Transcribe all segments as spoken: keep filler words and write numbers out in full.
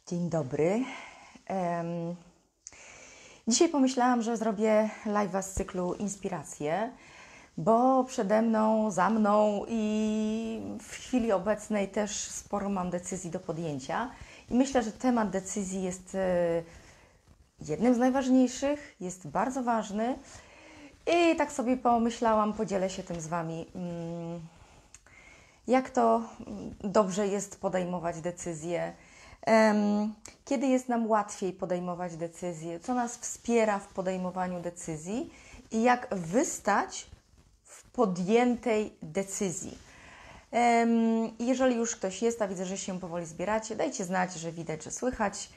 Dzień dobry. Um, dzisiaj pomyślałam, że zrobię live'a z cyklu Inspiracje, bo przede mną, za mną i w chwili obecnej też sporo mam decyzji do podjęcia. I myślę, że temat decyzji jest e, jednym z najważniejszych, jest bardzo ważny. I tak sobie pomyślałam, podzielę się tym z Wami. Mm, jak to dobrze jest podejmować decyzje, kiedy jest nam łatwiej podejmować decyzje, co nas wspiera w podejmowaniu decyzji i jak wystać w podjętej decyzji. Jeżeli już ktoś jest, a widzę, że się powoli zbieracie, dajcie znać, że widać, że słychać.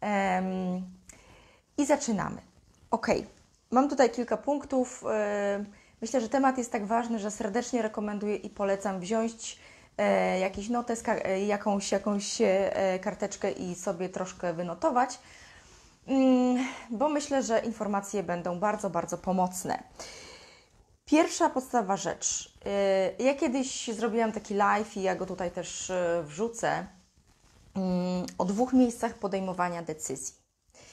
I zaczynamy. Ok, mam tutaj kilka punktów. Myślę, że temat jest tak ważny, że serdecznie rekomenduję i polecam wziąć e, jakiś notes, e, jakąś, jakąś e, karteczkę i sobie troszkę wynotować, mm, bo myślę, że informacje będą bardzo, bardzo pomocne. Pierwsza podstawowa rzecz. E, ja kiedyś zrobiłam taki live i ja go tutaj też e, wrzucę mm, o dwóch miejscach podejmowania decyzji.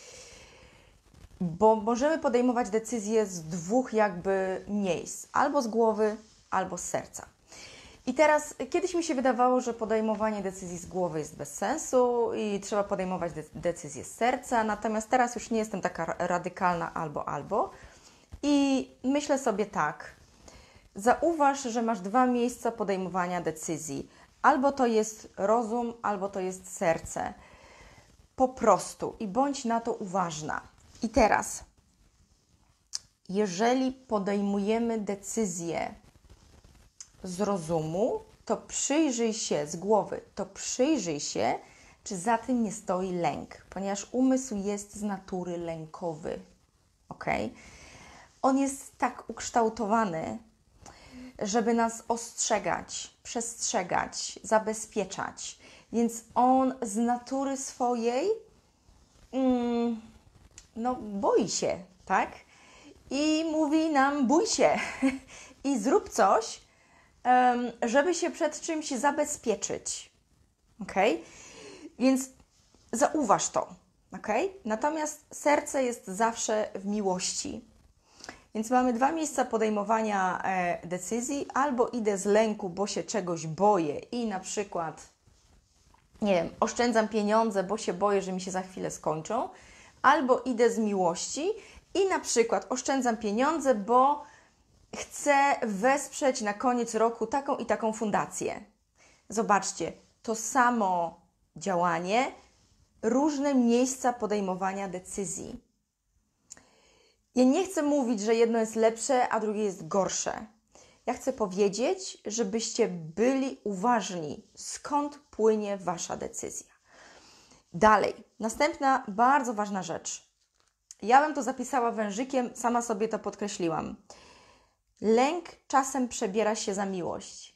Bo możemy podejmować decyzje z dwóch jakby miejsc, albo z głowy, albo z serca. I teraz kiedyś mi się wydawało, że podejmowanie decyzji z głowy jest bez sensu i trzeba podejmować de- decyzje z serca, natomiast teraz już nie jestem taka radykalna albo, albo. I myślę sobie tak, zauważ, że masz dwa miejsca podejmowania decyzji. Albo to jest rozum, albo to jest serce. Po prostu i bądź na to uważna. I teraz, jeżeli podejmujemy decyzję z rozumu, to przyjrzyj się z głowy, to przyjrzyj się, czy za tym nie stoi lęk, ponieważ umysł jest z natury lękowy, ok? On jest tak ukształtowany, żeby nas ostrzegać, przestrzegać, zabezpieczać, więc on z natury swojej mm, no boi się, tak? I mówi nam bój się i zrób coś, żeby się przed czymś zabezpieczyć, ok? Więc zauważ to, ok? Natomiast serce jest zawsze w miłości. Więc mamy dwa miejsca podejmowania e, decyzji. Albo idę z lęku, bo się czegoś boję i na przykład, nie wiem, oszczędzam pieniądze, bo się boję, że mi się za chwilę skończą. Albo idę z miłości i na przykład oszczędzam pieniądze, bo chcę wesprzeć na koniec roku taką i taką fundację. Zobaczcie, to samo działanie, różne miejsca podejmowania decyzji. Ja nie chcę mówić, że jedno jest lepsze, a drugie jest gorsze. Ja chcę powiedzieć, żebyście byli uważni, skąd płynie Wasza decyzja. Dalej, następna bardzo ważna rzecz. Ja bym to zapisała wężykiem, sama sobie to podkreśliłam. Lęk czasem przebiera się za miłość,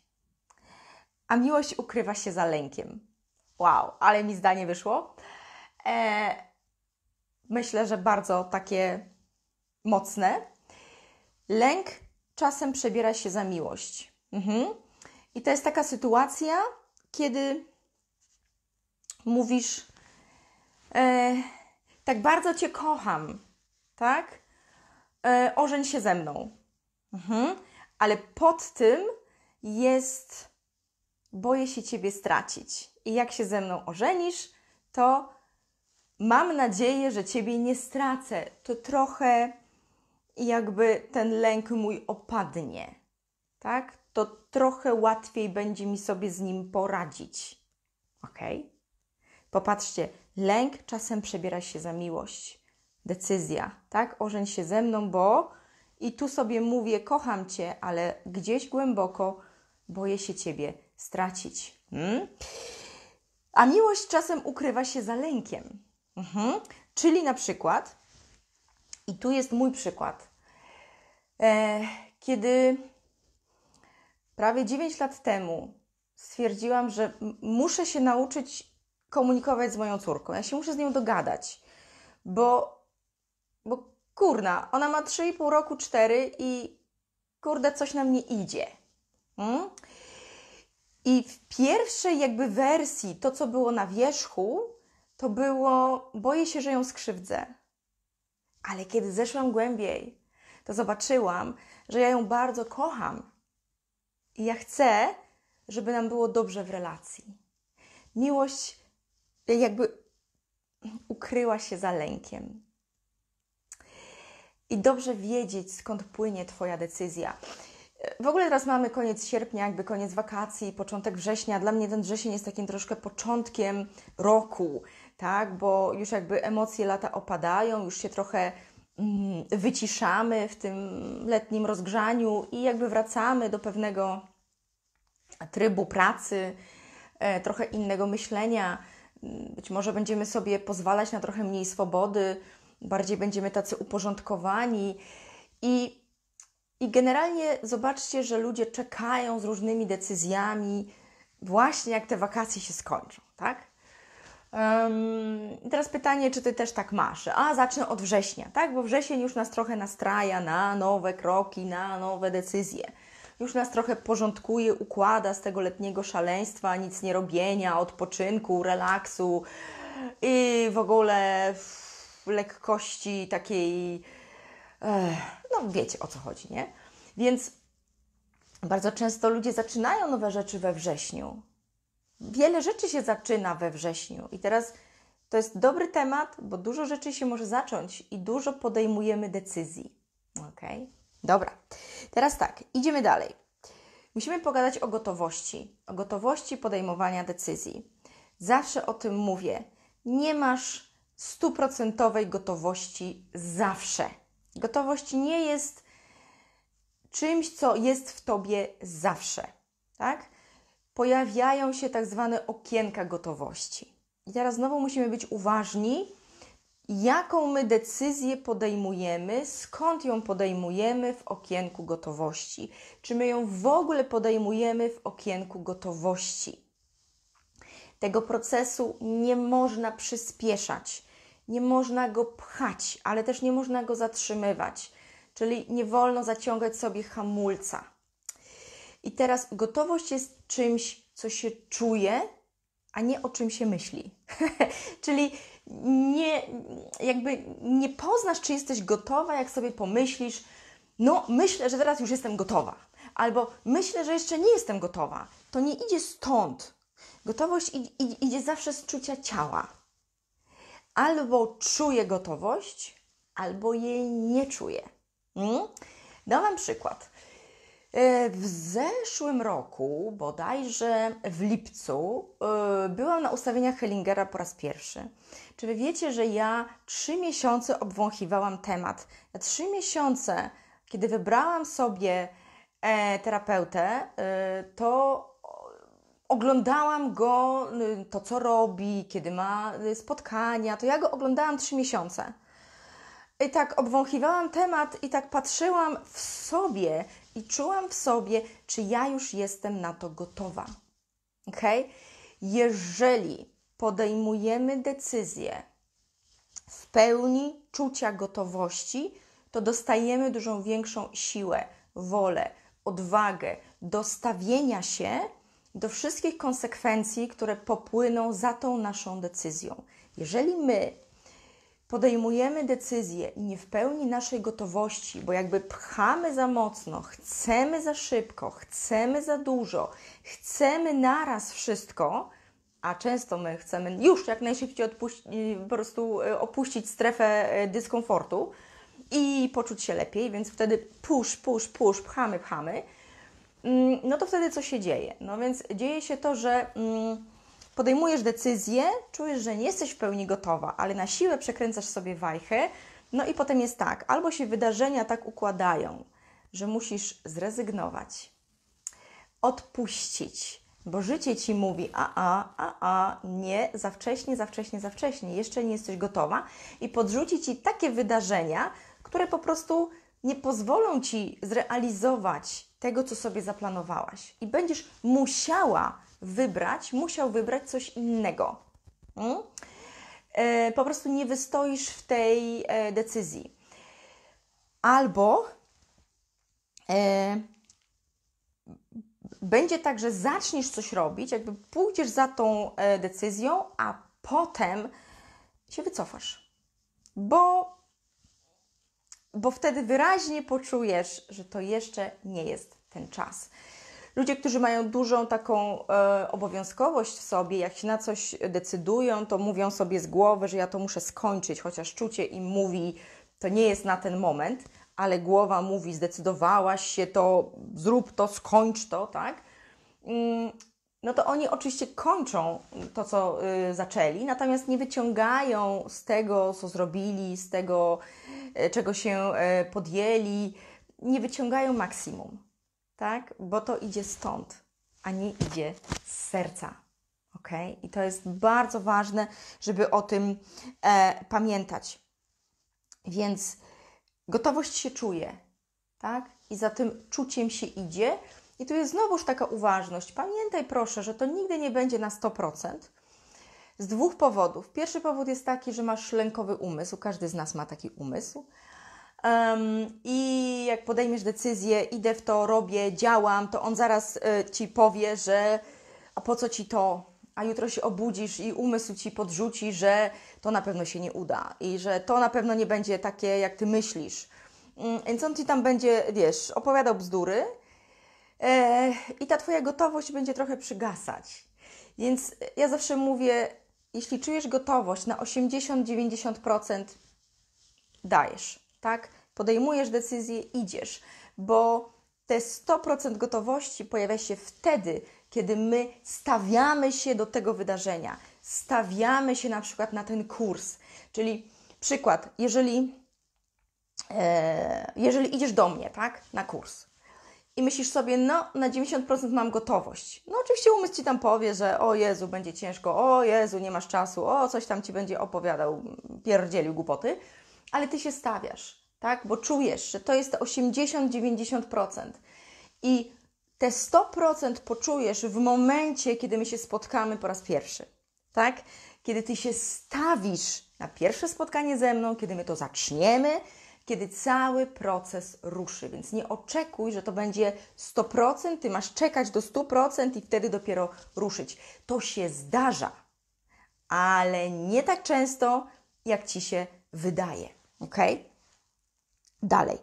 a miłość ukrywa się za lękiem. Wow, ale mi zdanie wyszło. Eee, myślę, że bardzo takie mocne. Lęk czasem przebiera się za miłość. Mhm. I to jest taka sytuacja, kiedy mówisz, e, tak bardzo Cię kocham, tak? E, ożeń się ze mną. Mhm. Ale pod tym jest, boję się Ciebie stracić. I jak się ze mną ożenisz, to mam nadzieję, że Ciebie nie stracę. To trochę jakby ten lęk mój opadnie, tak? To trochę łatwiej będzie mi sobie z nim poradzić. Ok? Popatrzcie, lęk czasem przebiera się za miłość. Decyzja, tak? Ożeń się ze mną, bo i tu sobie mówię, kocham Cię, ale gdzieś głęboko boję się Ciebie stracić. Hmm? A miłość czasem ukrywa się za lękiem. Mhm. Czyli na przykład, i tu jest mój przykład, e, kiedy prawie dziewięć lat temu stwierdziłam, że m- muszę się nauczyć komunikować z moją córką. Ja się muszę z nią dogadać, bo, bo kurna, ona ma trzy i pół roku, cztery i kurde, coś nam nie idzie. Hmm? I w pierwszej jakby wersji, to co było na wierzchu, to było, boję się, że ją skrzywdzę. Ale kiedy zeszłam głębiej, to zobaczyłam, że ja ją bardzo kocham. I ja chcę, żeby nam było dobrze w relacji. Miłość jakby ukryła się za lękiem. I dobrze wiedzieć, skąd płynie Twoja decyzja. W ogóle teraz mamy koniec sierpnia, jakby koniec wakacji, początek września. Dla mnie ten wrzesień jest takim troszkę początkiem roku, tak? Bo już jakby emocje lata opadają, już się trochę mm, wyciszamy w tym letnim rozgrzaniu i jakby wracamy do pewnego trybu pracy, e, trochę innego myślenia. Być może będziemy sobie pozwalać na trochę mniej swobody, bardziej będziemy tacy uporządkowani i, i generalnie zobaczcie, że ludzie czekają z różnymi decyzjami właśnie jak te wakacje się skończą, tak? Um, teraz pytanie, czy Ty też tak masz? A, zacznę od września, tak? Bo wrzesień już nas trochę nastraja na nowe kroki, na nowe decyzje. Już nas trochę porządkuje, układa z tego letniego szaleństwa, nic nie robienia, odpoczynku, relaksu i w ogóle w lekkości takiej, no wiecie o co chodzi, nie? Więc bardzo często ludzie zaczynają nowe rzeczy we wrześniu. Wiele rzeczy się zaczyna we wrześniu i teraz to jest dobry temat, bo dużo rzeczy się może zacząć i dużo podejmujemy decyzji. Okej? Okay? Dobra, teraz tak, idziemy dalej. Musimy pogadać o gotowości, o gotowości podejmowania decyzji. Zawsze o tym mówię. Nie masz stuprocentowej gotowości zawsze. Gotowość nie jest czymś, co jest w Tobie zawsze, tak? Pojawiają się tak zwane okienka gotowości. I teraz znowu musimy być uważni, jaką my decyzję podejmujemy, skąd ją podejmujemy w okienku gotowości. Czy my ją w ogóle podejmujemy w okienku gotowości. Tego procesu nie można przyspieszać, nie można go pchać, ale też nie można go zatrzymywać. Czyli nie wolno zaciągać sobie hamulca. I teraz gotowość jest czymś, co się czuje, a nie o czym się myśli. Czyli nie, jakby nie poznasz, czy jesteś gotowa, jak sobie pomyślisz, no myślę, że teraz już jestem gotowa. Albo myślę, że jeszcze nie jestem gotowa. To nie idzie stąd. Gotowość idzie zawsze z czucia ciała. Albo czuję gotowość, albo jej nie czuję. Hmm? Dam Wam przykład. W zeszłym roku, bodajże w lipcu, byłam na ustawieniach Hellingera po raz pierwszy. Czy Wy wiecie, że ja trzy miesiące obwąchiwałam temat? Ja trzy miesiące, kiedy wybrałam sobie terapeutę, to oglądałam go, to co robi, kiedy ma spotkania, to ja go oglądałam trzy miesiące. I tak obwąchiwałam temat i tak patrzyłam w sobie i czułam w sobie, czy ja już jestem na to gotowa. Okay? Jeżeli podejmujemy decyzję w pełni czucia gotowości, to dostajemy dużo większą siłę, wolę, odwagę do stawienia się do wszystkich konsekwencji, które popłyną za tą naszą decyzją. Jeżeli my podejmujemy decyzję nie w pełni naszej gotowości, bo jakby pchamy za mocno, chcemy za szybko, chcemy za dużo, chcemy naraz wszystko, a często my chcemy już jak najszybciej odpuści- po prostu opuścić strefę dyskomfortu i poczuć się lepiej, więc wtedy push, push, push, pchamy, pchamy, no to wtedy co się dzieje? No więc dzieje się to, że podejmujesz decyzję, czujesz, że nie jesteś w pełni gotowa, ale na siłę przekręcasz sobie wajchę, no i potem jest tak, albo się wydarzenia tak układają, że musisz zrezygnować, odpuścić, bo życie Ci mówi, a, a, a, a, nie, za wcześnie, za wcześnie, za wcześnie, jeszcze nie jesteś gotowa i podrzuci Ci takie wydarzenia, które po prostu nie pozwolą Ci zrealizować tego, co sobie zaplanowałaś i będziesz musiała wybrać, musiał wybrać coś innego. Hmm? E, po prostu nie wystoisz w tej e, decyzji. Albo e, będzie tak, że zaczniesz coś robić, jakby pójdziesz za tą e, decyzją, a potem się wycofasz. Bo, bo wtedy wyraźnie poczujesz, że to jeszcze nie jest ten czas. Ludzie, którzy mają dużą taką e, obowiązkowość w sobie, jak się na coś decydują, to mówią sobie z głowy, że ja to muszę skończyć, chociaż czucie im mówi, to nie jest na ten moment, ale głowa mówi, zdecydowałaś się, to zrób to, skończ to, tak? Mm, no to oni oczywiście kończą to, co y, zaczęli, natomiast nie wyciągają z tego, co zrobili, z tego, y, czego się y, podjęli, nie wyciągają maksimum, tak? Bo to idzie stąd, a nie idzie z serca, ok? I to jest bardzo ważne, żeby o tym e, pamiętać. Więc gotowość się czuje, tak? I za tym czuciem się idzie. I tu jest znowuż taka uważność. Pamiętaj proszę, że to nigdy nie będzie na sto procent. Z dwóch powodów. Pierwszy powód jest taki, że masz lękowy umysł. Każdy z nas ma taki umysł. Um, I jak podejmiesz decyzję, idę w to, robię, działam, to on zaraz y, Ci powie, że a po co Ci to? A jutro się obudzisz i umysł Ci podrzuci, że to na pewno się nie uda i że to na pewno nie będzie takie, jak Ty myślisz. Um, więc on Ci tam będzie, wiesz, opowiadał bzdury, i ta Twoja gotowość będzie trochę przygasać. Więc ja zawsze mówię, jeśli czujesz gotowość na osiemdziesiąt do dziewięćdziesięciu procent, dajesz, tak? Podejmujesz decyzję, idziesz, bo te sto procent gotowości pojawia się wtedy, kiedy my stawiamy się do tego wydarzenia, stawiamy się na przykład na ten kurs. Czyli przykład, jeżeli, e, jeżeli idziesz do mnie, tak, na kurs, i myślisz sobie, no na dziewięćdziesiąt procent mam gotowość. No oczywiście umysł Ci tam powie, że o Jezu, będzie ciężko, o Jezu, nie masz czasu, o coś tam Ci będzie opowiadał, pierdzielił głupoty, ale Ty się stawiasz, tak? Bo czujesz, że to jest te osiemdziesiąt do dziewięćdziesięciu procent. I te sto procent poczujesz w momencie, kiedy my się spotkamy po raz pierwszy, tak? Kiedy Ty się stawisz na pierwsze spotkanie ze mną, kiedy my to zaczniemy, kiedy cały proces ruszy. Więc nie oczekuj, że to będzie sto procent, Ty masz czekać do stu procent i wtedy dopiero ruszyć. To się zdarza, ale nie tak często, jak Ci się wydaje. Ok? Dalej.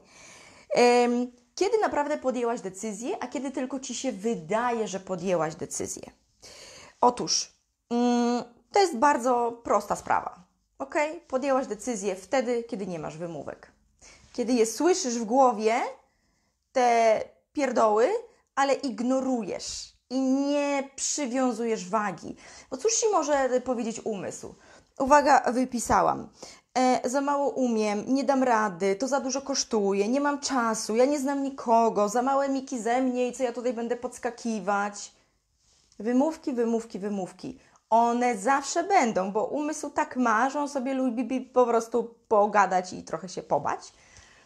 Kiedy naprawdę podjęłaś decyzję, a kiedy tylko Ci się wydaje, że podjęłaś decyzję? Otóż, to jest bardzo prosta sprawa. Ok? Podjęłaś decyzję wtedy, kiedy nie masz wymówek. Kiedy je słyszysz w głowie, te pierdoły, ale ignorujesz i nie przywiązujesz wagi. Bo cóż Ci może powiedzieć umysł? Uwaga, wypisałam. E, za mało umiem, nie dam rady, to za dużo kosztuje, nie mam czasu, ja nie znam nikogo, za małe miki ze mnie i co ja tutaj będę podskakiwać. Wymówki, wymówki, wymówki. One zawsze będą, bo umysł tak ma, że on sobie lubi po prostu pogadać i trochę się pobać.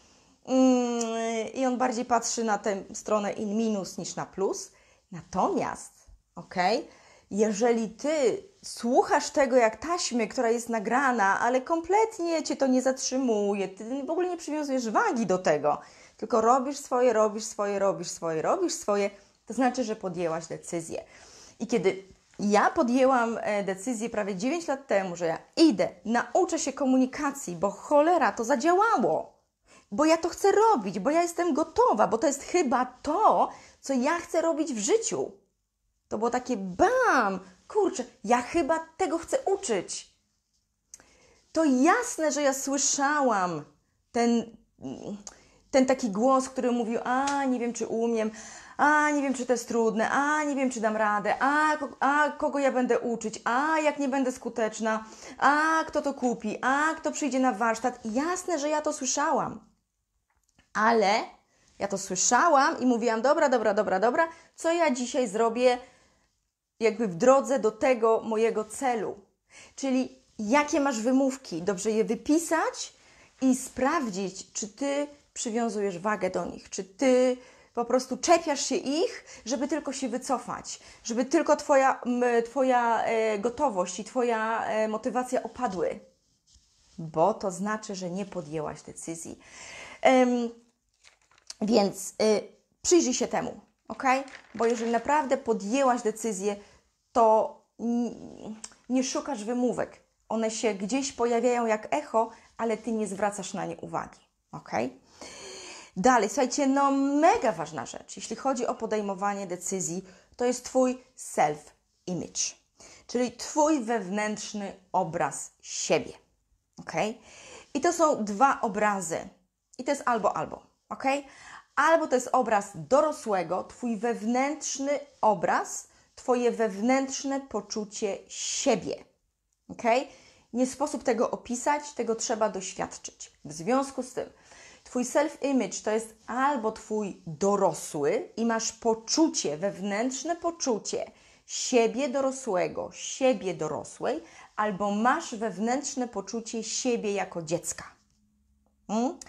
I on bardziej patrzy na tę stronę in minus niż na plus. Natomiast, ok, jeżeli Ty słuchasz tego jak taśmy, która jest nagrana, ale kompletnie Cię to nie zatrzymuje, Ty w ogóle nie przywiązujesz wagi do tego, tylko robisz swoje, robisz swoje, robisz swoje, robisz swoje, to znaczy, że podjęłaś decyzję. I kiedy ja podjęłam decyzję prawie dziewięć lat temu, że ja idę, nauczę się komunikacji, bo cholera, to zadziałało. Bo ja to chcę robić, bo ja jestem gotowa, bo to jest chyba to, co ja chcę robić w życiu. To było takie bam, kurczę, ja chyba tego chcę uczyć. To jasne, że ja słyszałam ten, ten taki głos, który mówił, a nie wiem, czy umiem, a nie wiem, czy to jest trudne, a nie wiem, czy dam radę, a, a kogo ja będę uczyć, a jak nie będę skuteczna, a kto to kupi, a kto przyjdzie na warsztat. Jasne, że ja to słyszałam. Ale ja to słyszałam i mówiłam, dobra, dobra, dobra, dobra, co ja dzisiaj zrobię jakby w drodze do tego mojego celu. Czyli jakie masz wymówki, dobrze je wypisać i sprawdzić, czy Ty przywiązujesz wagę do nich, czy Ty po prostu czepiasz się ich, żeby tylko się wycofać, żeby tylko Twoja, twoja e, gotowość i Twoja e, motywacja opadły, bo to znaczy, że nie podjęłaś decyzji. Um, Więc y, przyjrzyj się temu, ok? Bo jeżeli naprawdę podjęłaś decyzję, to nie szukasz wymówek. One się gdzieś pojawiają jak echo, ale Ty nie zwracasz na nie uwagi. Ok? Dalej, słuchajcie, no mega ważna rzecz, jeśli chodzi o podejmowanie decyzji, to jest Twój self-image, czyli Twój wewnętrzny obraz siebie. Ok? I to są dwa obrazy. I to jest albo, albo. Ok? Albo to jest obraz dorosłego, Twój wewnętrzny obraz, Twoje wewnętrzne poczucie siebie. Ok? Nie sposób tego opisać, tego trzeba doświadczyć. W związku z tym, Twój self-image to jest albo Twój dorosły i masz poczucie, wewnętrzne poczucie siebie dorosłego, siebie dorosłej, albo masz wewnętrzne poczucie siebie jako dziecka. Hmm?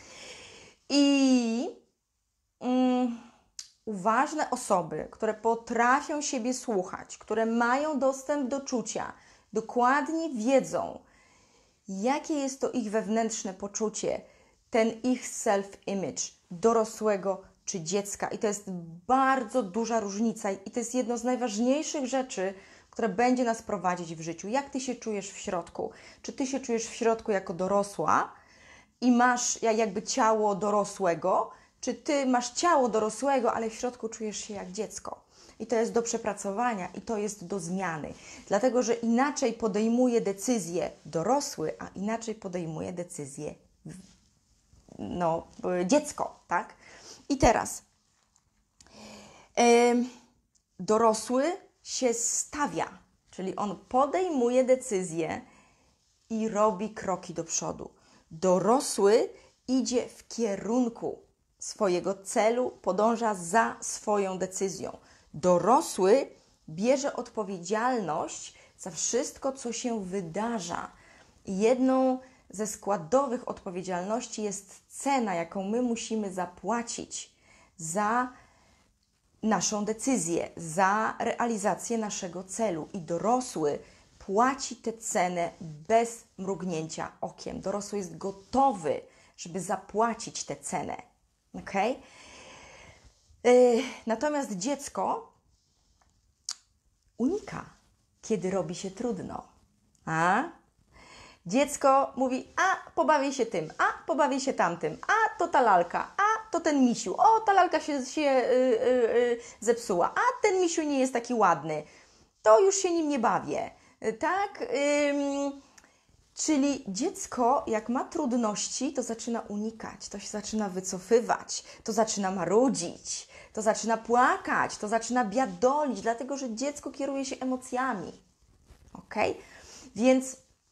I mm, uważne osoby, które potrafią siebie słuchać, które mają dostęp do czucia, dokładnie wiedzą, jakie jest to ich wewnętrzne poczucie, ten ich self-image dorosłego czy dziecka. I to jest bardzo duża różnica i to jest jedno z najważniejszych rzeczy, które będzie nas prowadzić w życiu. Jak Ty się czujesz w środku? Czy Ty się czujesz w środku jako dorosła i masz jakby ciało dorosłego, czy Ty masz ciało dorosłego, ale w środku czujesz się jak dziecko? I to jest do przepracowania i to jest do zmiany. Dlatego, że inaczej podejmuje decyzję dorosły, a inaczej podejmuje decyzję no, dziecko, tak? I teraz yy, dorosły się stawia, czyli on podejmuje decyzję i robi kroki do przodu. Dorosły idzie w kierunku swojego celu, podąża za swoją decyzją. Dorosły bierze odpowiedzialność za wszystko, co się wydarza. I jedną ze składowych odpowiedzialności jest cena, jaką my musimy zapłacić za naszą decyzję, za realizację naszego celu. I dorosły płaci tę cenę bez mrugnięcia okiem. Dorosły jest gotowy, żeby zapłacić tę cenę. Okay? Yy, natomiast dziecko unika, kiedy robi się trudno. A? Dziecko mówi, a pobawię się tym, a pobawię się tamtym, a to ta lalka, a to ten misiu, o ta lalka się, się yy, yy, zepsuła, a ten misiu nie jest taki ładny, to już się nim nie bawię. Tak? Yy, czyli dziecko, jak ma trudności, to zaczyna unikać, to się zaczyna wycofywać, to zaczyna marudzić, to zaczyna płakać, to zaczyna biadolić, dlatego że dziecko kieruje się emocjami. Ok? Więc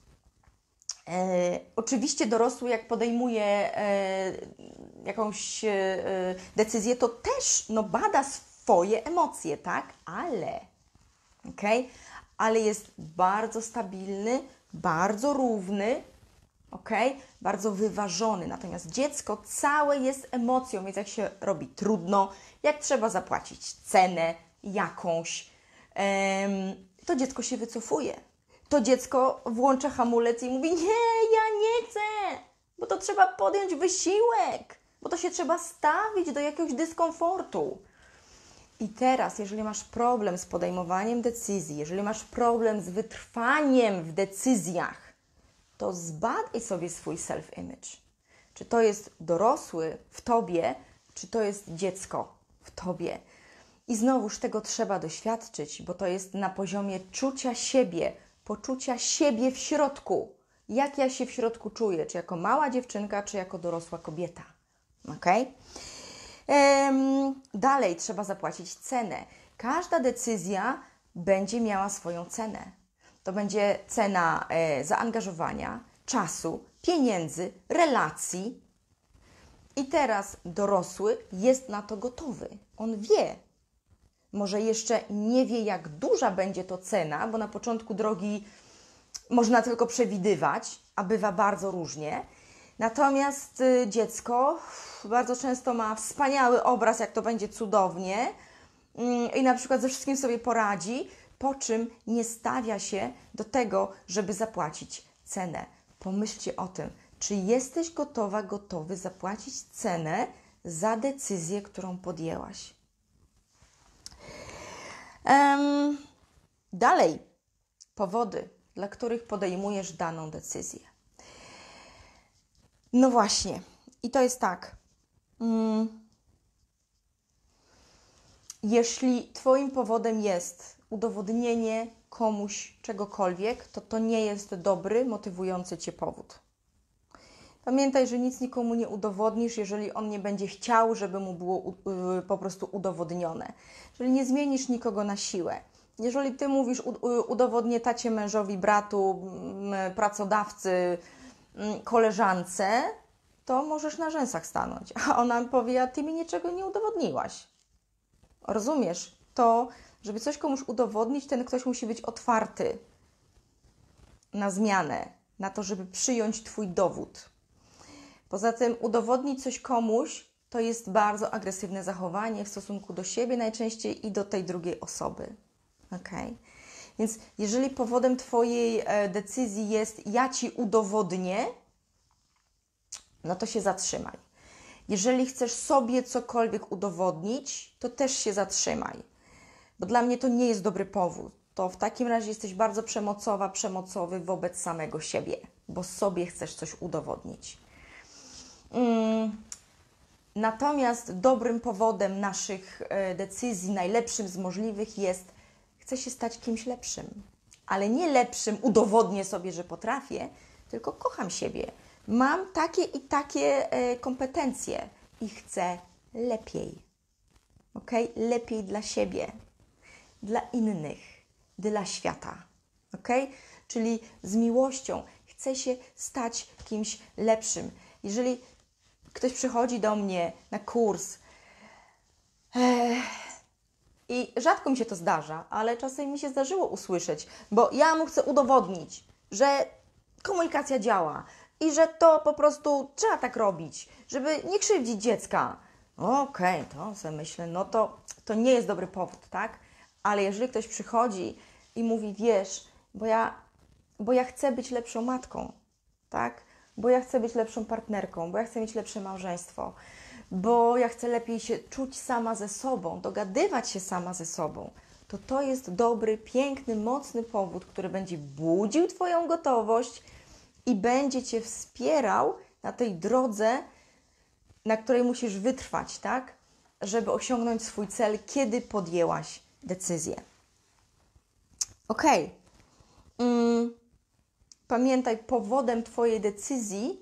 E, oczywiście dorosły, jak podejmuje e, jakąś e, decyzję, to też no, bada swoje emocje, tak? Ale, okay? Ale jest bardzo stabilny, bardzo równy, okay? Bardzo wyważony. Natomiast dziecko całe jest emocją, więc jak się robi trudno, jak trzeba zapłacić cenę jakąś, em, to dziecko się wycofuje. To dziecko włącza hamulec i mówi, nie, ja nie chcę, bo to trzeba podjąć wysiłek, bo to się trzeba stawić do jakiegoś dyskomfortu. I teraz, jeżeli masz problem z podejmowaniem decyzji, jeżeli masz problem z wytrwaniem w decyzjach, to zbadaj sobie swój self-image. Czy to jest dorosły w Tobie, czy to jest dziecko w Tobie. I znowuż tego trzeba doświadczyć, bo to jest na poziomie czucia siebie, poczucia siebie w środku. Jak ja się w środku czuję, czy jako mała dziewczynka, czy jako dorosła kobieta. Okay? Ehm, dalej trzeba zapłacić cenę. Każda decyzja będzie miała swoją cenę. To będzie cena e, zaangażowania, czasu, pieniędzy, relacji. I teraz dorosły jest na to gotowy. On wie. Może jeszcze nie wie, jak duża będzie to cena, bo na początku drogi można tylko przewidywać, a bywa bardzo różnie. Natomiast y, dziecko bardzo często ma wspaniały obraz, jak to będzie cudownie y, i na przykład ze wszystkim sobie poradzi, po czym nie stawia się do tego, żeby zapłacić cenę. Pomyślcie o tym, czy jesteś gotowa, gotowy zapłacić cenę za decyzję, którą podjęłaś. Um, dalej, powody, dla których podejmujesz daną decyzję. No właśnie. I to jest tak. Mm, jeśli Twoim powodem jest udowodnienie komuś czegokolwiek, to to nie jest dobry, motywujący Cię powód. Pamiętaj, że nic nikomu nie udowodnisz, jeżeli on nie będzie chciał, żeby mu było yy, po prostu udowodnione. Jeżeli nie zmienisz nikogo na siłę. Jeżeli Ty mówisz udowodnię tacie, mężowi, bratu, yy, pracodawcy, yy, koleżance, to możesz na rzęsach stanąć. A ona powie, a Ty mi niczego nie udowodniłaś. Rozumiesz? To, żeby coś komuś udowodnić, ten ktoś musi być otwarty na zmianę, na to, żeby przyjąć Twój dowód. Poza tym udowodnić coś komuś to jest bardzo agresywne zachowanie w stosunku do siebie najczęściej i do tej drugiej osoby. Okay? Więc jeżeli powodem Twojej e, decyzji jest ja Ci udowodnię, no to się zatrzymaj. Jeżeli chcesz sobie cokolwiek udowodnić, to też się zatrzymaj. Bo dla mnie to nie jest dobry powód. To w takim razie jesteś bardzo przemocowa, przemocowy wobec samego siebie, bo sobie chcesz coś udowodnić. Hmm. Natomiast dobrym powodem naszych e, decyzji, najlepszym z możliwych jest chcę się stać kimś lepszym. Ale nie lepszym udowodnię sobie, że potrafię, tylko kocham siebie. Mam takie i takie e, kompetencje i chcę lepiej. Ok? Lepiej dla siebie, dla innych, dla świata. Ok? Czyli z miłością chcę się stać kimś lepszym. Jeżeli ktoś przychodzi do mnie na kurs eh, i rzadko mi się to zdarza, ale czasem mi się zdarzyło usłyszeć, bo ja mu chcę udowodnić, że komunikacja działa i że to po prostu trzeba tak robić, żeby nie krzywdzić dziecka. Okej, okay, to sobie myślę, no to, to nie jest dobry powód, tak? Ale jeżeli ktoś przychodzi i mówi, wiesz, bo ja, bo ja chcę być lepszą matką, tak? Bo ja chcę być lepszą partnerką, bo ja chcę mieć lepsze małżeństwo, bo ja chcę lepiej się czuć sama ze sobą, dogadywać się sama ze sobą, to to jest dobry, piękny, mocny powód, który będzie budził Twoją gotowość i będzie Cię wspierał na tej drodze, na której musisz wytrwać, tak? Żeby osiągnąć swój cel, kiedy podjęłaś decyzję. Okej. Okay. Mm. Pamiętaj, powodem Twojej decyzji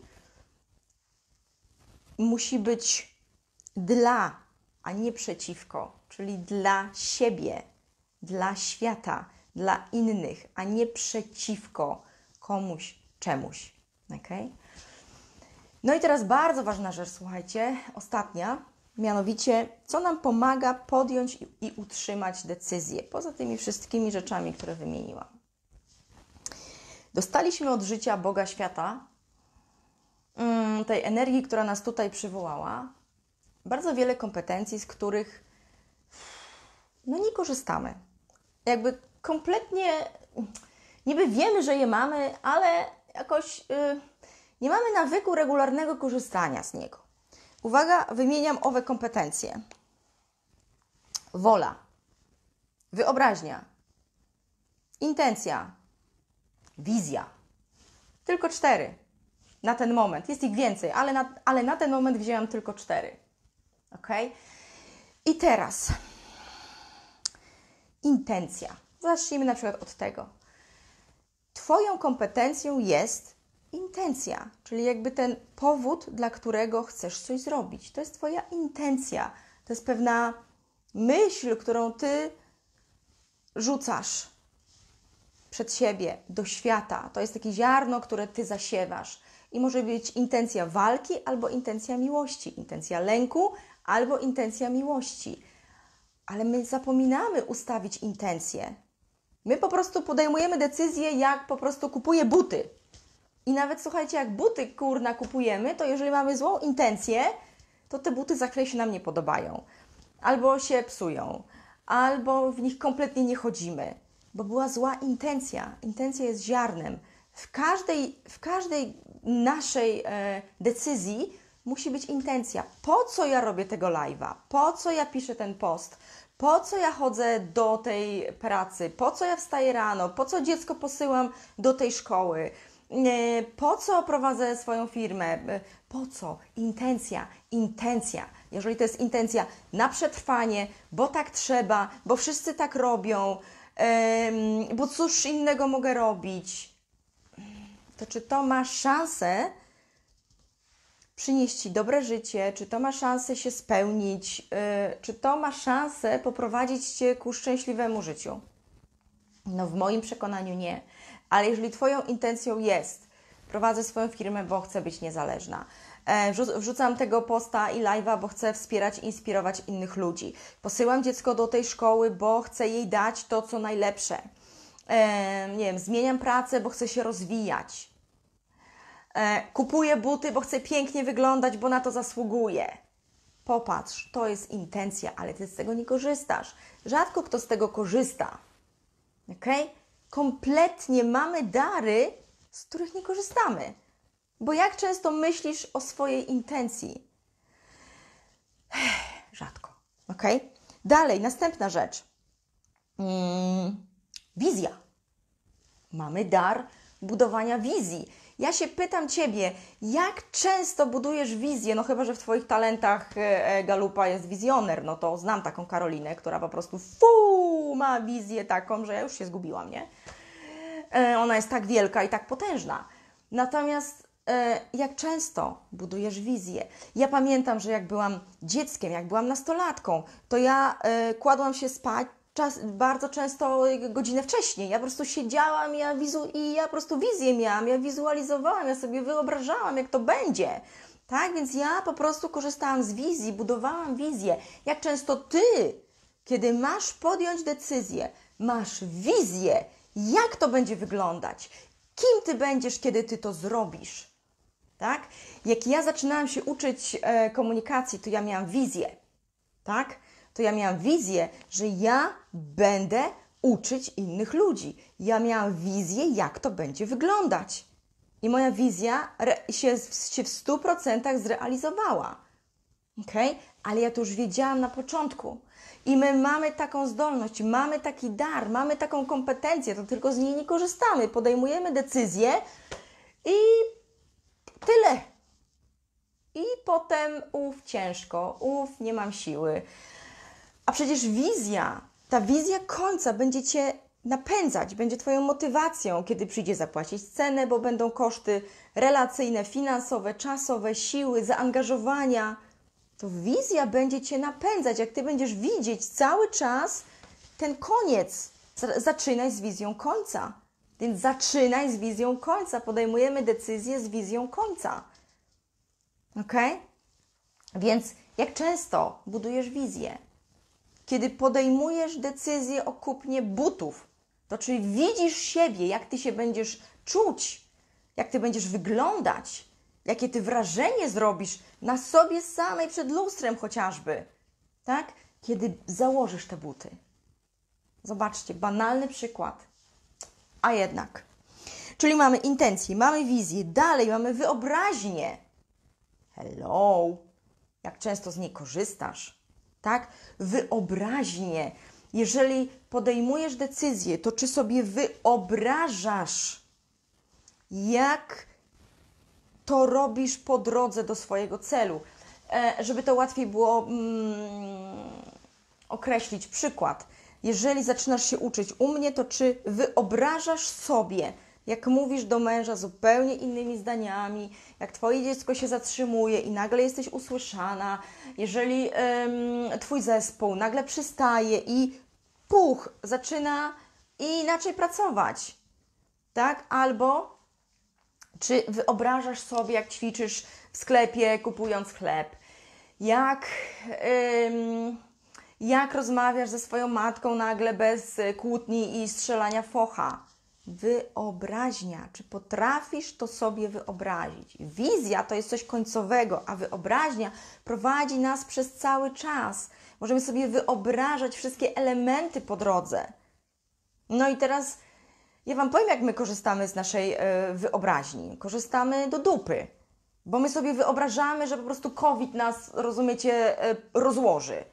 musi być dla, a nie przeciwko, czyli dla siebie, dla świata, dla innych, a nie przeciwko komuś, czemuś. Okay? No i teraz bardzo ważna rzecz, słuchajcie, ostatnia, mianowicie, co nam pomaga podjąć i utrzymać decyzję, poza tymi wszystkimi rzeczami, które wymieniłam. Dostaliśmy od życia Boga świata, tej energii, która nas tutaj przywołała, bardzo wiele kompetencji, z których no nie korzystamy. Jakby kompletnie, niby wiemy, że je mamy, ale jakoś yy, nie mamy nawyku regularnego korzystania z niego. Uwaga, wymieniam owe kompetencje. Wola, wyobraźnia, intencja, wizja. Tylko cztery na ten moment. Jest ich więcej, ale na, ale na ten moment wzięłam tylko cztery. Ok? I teraz intencja. Zacznijmy na przykład od tego. Twoją kompetencją jest intencja, czyli jakby ten powód, dla którego chcesz coś zrobić. To jest Twoja intencja. To jest pewna myśl, którą Ty rzucasz przed siebie, do świata. To jest takie ziarno, które Ty zasiewasz. I może być intencja walki albo intencja miłości, intencja lęku albo intencja miłości. Ale my zapominamy ustawić intencję. My po prostu podejmujemy decyzję, jak po prostu kupuję buty. I nawet, słuchajcie, jak buty, kurna, kupujemy, to jeżeli mamy złą intencję, to te buty za chwilę się nam nie podobają. Albo się psują, albo w nich kompletnie nie chodzimy. Bo była zła intencja. Intencja jest ziarnem. W każdej, w każdej naszej e, decyzji musi być intencja. Po co ja robię tego live'a? Po co ja piszę ten post? po co ja chodzę do tej pracy, po co ja wstaję rano, po co dziecko posyłam do tej szkoły, po co prowadzę swoją firmę, po co? Intencja, intencja. Jeżeli to jest intencja na przetrwanie, bo tak trzeba, bo wszyscy tak robią, bo cóż innego mogę robić, to czy to ma szansę przynieść Ci dobre życie, czy to ma szansę się spełnić, yy, czy to ma szansę poprowadzić Cię ku szczęśliwemu życiu? No w moim przekonaniu nie. Ale jeżeli Twoją intencją jest, prowadzę swoją firmę, bo chcę być niezależna, e, wrzu- wrzucam tego posta i live'a, bo chcę wspierać i inspirować innych ludzi, posyłam dziecko do tej szkoły, bo chcę jej dać to, co najlepsze, e, nie wiem, zmieniam pracę, bo chcę się rozwijać, kupuję buty, bo chcę pięknie wyglądać, bo na to zasługuję. Popatrz, to jest intencja, ale Ty z tego nie korzystasz. Rzadko kto z tego korzysta. Ok? Kompletnie mamy dary, z których nie korzystamy. Bo jak często myślisz o swojej intencji? Rzadko. Ok? Dalej, następna rzecz. Hmm, wizja. Mamy dar budowania wizji. Ja się pytam Ciebie, jak często budujesz wizję, no chyba, że w Twoich talentach e, Galupa jest wizjoner, no to znam taką Karolinę, która po prostu fu, ma wizję taką, że ja już się zgubiłam, nie? E, ona jest tak wielka i tak potężna. Natomiast e, jak często budujesz wizję? Ja pamiętam, że jak byłam dzieckiem, jak byłam nastolatką, to ja e, kładłam się spać, Czas, bardzo często godzinę wcześniej. Ja po prostu siedziałam ja wizu, i ja po prostu wizję miałam, ja wizualizowałam, ja sobie wyobrażałam, jak to będzie. Tak, więc ja po prostu korzystałam z wizji, budowałam wizję. Jak często Ty, kiedy masz podjąć decyzję, masz wizję, jak to będzie wyglądać, kim Ty będziesz, kiedy Ty to zrobisz. Tak? Jak ja zaczynałam się uczyć e, komunikacji, to ja miałam wizję. Tak? to ja miałam wizję, że ja będę uczyć innych ludzi. Ja miałam wizję, jak to będzie wyglądać. I moja wizja się, się w stu procentach zrealizowała. Okay? Ale ja to już wiedziałam na początku. I my mamy taką zdolność, mamy taki dar, mamy taką kompetencję, to tylko z niej nie korzystamy. Podejmujemy decyzję i tyle. I potem uf, ciężko, uf, nie mam siły. A przecież wizja, ta wizja końca będzie Cię napędzać, będzie Twoją motywacją, kiedy przyjdzie zapłacić cenę, bo będą koszty relacyjne, finansowe, czasowe, siły, zaangażowania. To wizja będzie Cię napędzać, jak Ty będziesz widzieć cały czas ten koniec. Zaczynaj z wizją końca. Więc zaczynaj z wizją końca. Podejmujemy decyzję z wizją końca. Ok? Więc jak często budujesz wizję? Kiedy podejmujesz decyzję o kupnie butów, to czy widzisz siebie, jak Ty się będziesz czuć, jak Ty będziesz wyglądać, jakie Ty wrażenie zrobisz na sobie samej przed lustrem chociażby, tak? Kiedy założysz te buty. Zobaczcie, banalny przykład, a jednak. Czyli mamy intencję, mamy wizję, dalej mamy wyobraźnię. Hello, jak często z niej korzystasz, tak? Wyobraźnię. Jeżeli podejmujesz decyzję, to czy sobie wyobrażasz, jak to robisz po drodze do swojego celu? E, żeby to łatwiej było mm, określić przykład. Jeżeli zaczynasz się uczyć u mnie, to czy wyobrażasz sobie, jak mówisz do męża zupełnie innymi zdaniami, jak Twoje dziecko się zatrzymuje i nagle jesteś usłyszana, jeżeli ym, Twój zespół nagle przystaje i puch, zaczyna inaczej pracować, tak? Albo czy wyobrażasz sobie, jak ćwiczysz w sklepie, kupując chleb, jak, ym, jak rozmawiasz ze swoją matką nagle bez kłótni i strzelania focha. Wyobraźnia. Czy potrafisz to sobie wyobrazić? Wizja to jest coś końcowego, a wyobraźnia prowadzi nas przez cały czas. Możemy sobie wyobrażać wszystkie elementy po drodze. No i teraz ja Wam powiem, jak my korzystamy z naszej y, wyobraźni. Korzystamy do dupy, bo my sobie wyobrażamy, że po prostu COVID nas, rozumiecie, y, rozłoży.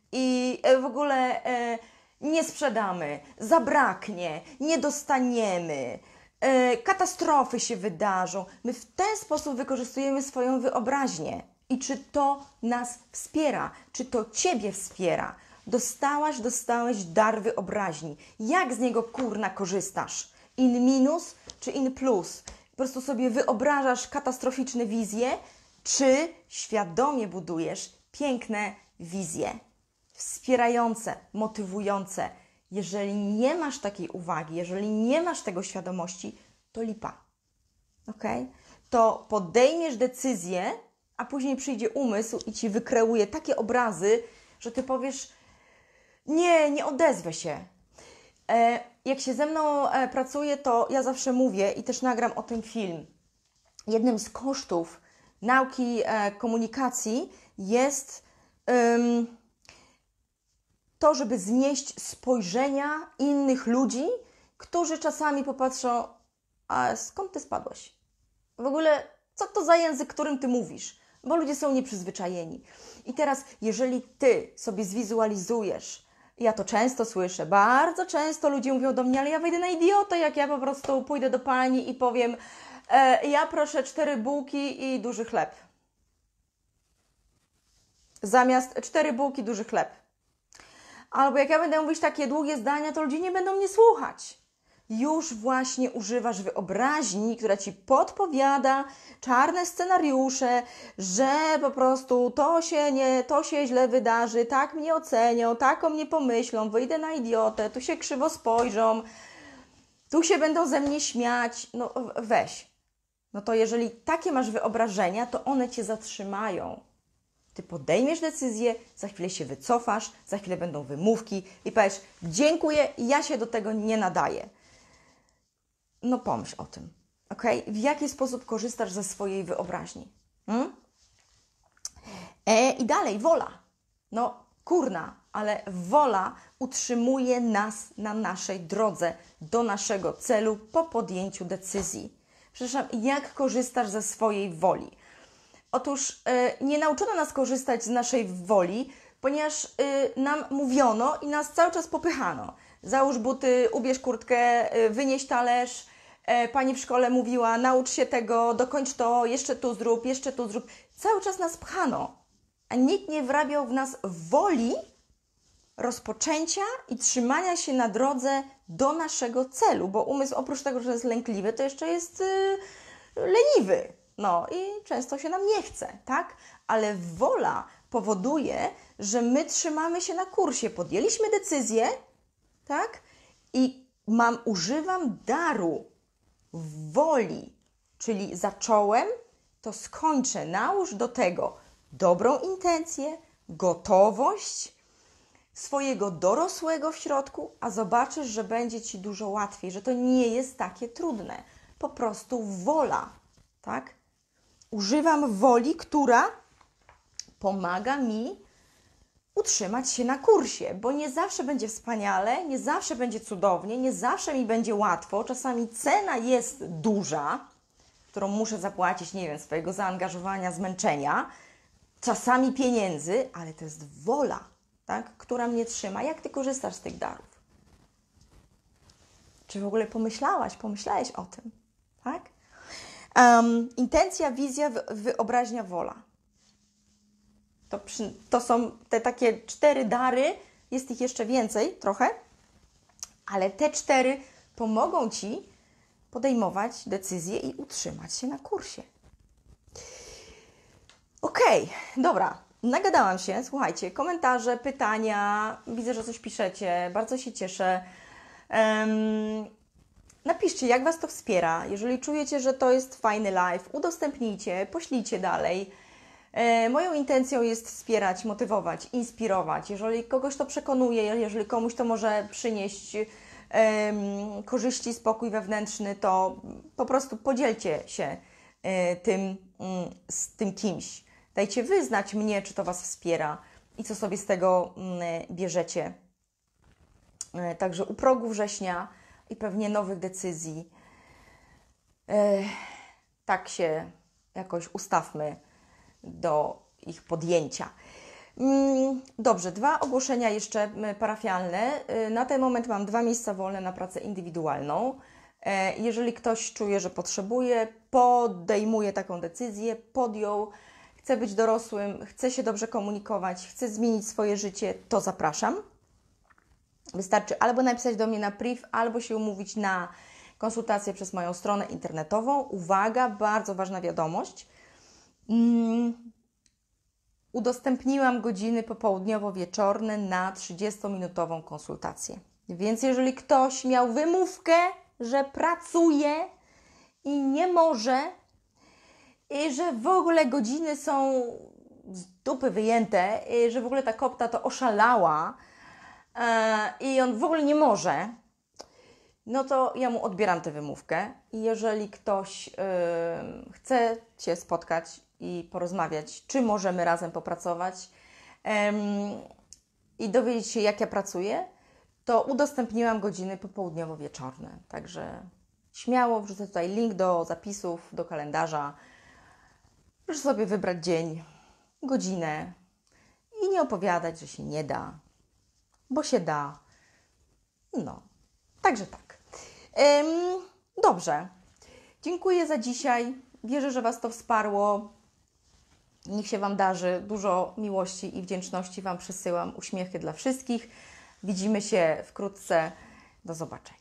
i e, w ogóle e, nie sprzedamy, zabraknie, nie dostaniemy, e, katastrofy się wydarzą. My w ten sposób wykorzystujemy swoją wyobraźnię. I czy to nas wspiera? Czy to Ciebie wspiera? Dostałaś, dostałeś dar wyobraźni. Jak z niego, kurna, korzystasz? In minus czy in plus? Po prostu sobie wyobrażasz katastroficzne wizje, czy świadomie budujesz piękne wizje, wspierające, motywujące. Jeżeli nie masz takiej uwagi, jeżeli nie masz tego świadomości, to lipa. Ok? To podejmiesz decyzję, a później przyjdzie umysł i Ci wykreuje takie obrazy, że Ty powiesz, nie, nie odezwę się. E, jak się ze mną e, pracuje, to ja zawsze mówię i też nagram o tym film. Jednym z kosztów nauki e, komunikacji jest ym, to, żeby znieść spojrzenia innych ludzi, którzy czasami popatrzą, a skąd Ty spadłeś? W ogóle, co to za język, którym Ty mówisz? Bo ludzie są nieprzyzwyczajeni. I teraz, jeżeli Ty sobie zwizualizujesz, ja to często słyszę, bardzo często ludzie mówią do mnie, ale ja wejdę na idiotę, jak ja po prostu pójdę do pani i powiem, e, ja proszę cztery bułki i duży chleb. Zamiast cztery bułki, duży chleb. Albo jak ja będę mówić takie długie zdania, to ludzie nie będą mnie słuchać. Już właśnie używasz wyobraźni, która Ci podpowiada czarne scenariusze, że po prostu to się, nie, to się źle wydarzy, tak mnie ocenią, tak o mnie pomyślą, wyjdę na idiotę, tu się krzywo spojrzą, tu się będą ze mnie śmiać. No weź. No to jeżeli takie masz wyobrażenia, to one Cię zatrzymają. Ty podejmiesz decyzję, za chwilę się wycofasz, za chwilę będą wymówki i powiesz, dziękuję, ja się do tego nie nadaję. No pomyśl o tym, ok? W jaki sposób korzystasz ze swojej wyobraźni? Hmm? E, I dalej, wola. No kurna, ale wola utrzymuje nas na naszej drodze do naszego celu po podjęciu decyzji. Przepraszam, jak korzystasz ze swojej woli? Otóż e, nie nauczono nas korzystać z naszej woli, ponieważ e, nam mówiono i nas cały czas popychano. Załóż buty, ubierz kurtkę, e, wynieś talerz. E, pani w szkole mówiła, naucz się tego, dokończ to, jeszcze tu zrób, jeszcze tu zrób. Cały czas nas pchano, a nikt nie wrabiał w nas woli rozpoczęcia i trzymania się na drodze do naszego celu, bo umysł oprócz tego, że jest lękliwy, to jeszcze jest y, leniwy. No i często się nam nie chce, tak? Ale wola powoduje, że my trzymamy się na kursie. Podjęliśmy decyzję, tak? I mam, używam daru woli, czyli zacząłem, to skończę. Nałóż do tego dobrą intencję, gotowość swojego dorosłego w środku, a zobaczysz, że będzie Ci dużo łatwiej, że to nie jest takie trudne. Po prostu wola, tak? Używam woli, która pomaga mi utrzymać się na kursie, bo nie zawsze będzie wspaniale, nie zawsze będzie cudownie, nie zawsze mi będzie łatwo. Czasami cena jest duża, którą muszę zapłacić, nie wiem, swojego zaangażowania, zmęczenia, czasami pieniędzy, ale to jest wola, tak, która mnie trzyma. Jak Ty korzystasz z tych darów? Czy w ogóle pomyślałaś, pomyślałeś o tym, tak? Um, intencja, wizja, wyobraźnia, wola. To, przy, to są te takie cztery dary, jest ich jeszcze więcej trochę, ale te cztery pomogą Ci podejmować decyzje i utrzymać się na kursie. Okej, okay, dobra, nagadałam się, słuchajcie, komentarze, pytania, widzę, że coś piszecie, bardzo się cieszę. Um, napiszcie, jak Was to wspiera, jeżeli czujecie, że to jest fajny live, udostępnijcie, poślijcie dalej. Moją intencją jest wspierać, motywować, inspirować. Jeżeli kogoś to przekonuje, jeżeli komuś to może przynieść um, korzyści, spokój wewnętrzny, to po prostu podzielcie się y, tym y, z tym kimś. Dajcie wyznać mnie, czy to Was wspiera i co sobie z tego y, bierzecie. Y, także u progu września i pewnie nowych decyzji. Y, tak się jakoś ustawmy do ich podjęcia. Dobrze, dwa ogłoszenia jeszcze parafialne. Na ten moment mam dwa miejsca wolne na pracę indywidualną. Jeżeli ktoś czuje, że potrzebuje, podejmuje taką decyzję, podjął, chce być dorosłym, chce się dobrze komunikować, chce zmienić swoje życie, to zapraszam. Wystarczy albo napisać do mnie na priv, albo się umówić na konsultację przez moją stronę internetową. Uwaga, bardzo ważna wiadomość. Hmm. Udostępniłam godziny popołudniowo-wieczorne na trzydziestominutową konsultację. Więc jeżeli ktoś miał wymówkę, że pracuje i nie może, i że w ogóle godziny są z dupy wyjęte, i że w ogóle ta kopta to oszalała yy, i on w ogóle nie może, no to ja mu odbieram tę wymówkę. I jeżeli ktoś yy, chce się spotkać i porozmawiać, czy możemy razem popracować yy, i dowiedzieć się, jak ja pracuję, to udostępniłam godziny popołudniowo-wieczorne. Także śmiało wrzucę tutaj link do zapisów, do kalendarza. Proszę sobie wybrać dzień, godzinę i nie opowiadać, że się nie da, bo się da. No, także tak. Ym, dobrze. Dziękuję za dzisiaj. Wierzę, że Was to wsparło. Niech się Wam darzy. Dużo miłości i wdzięczności Wam przesyłam. Uśmiechy dla wszystkich. Widzimy się wkrótce. Do zobaczenia.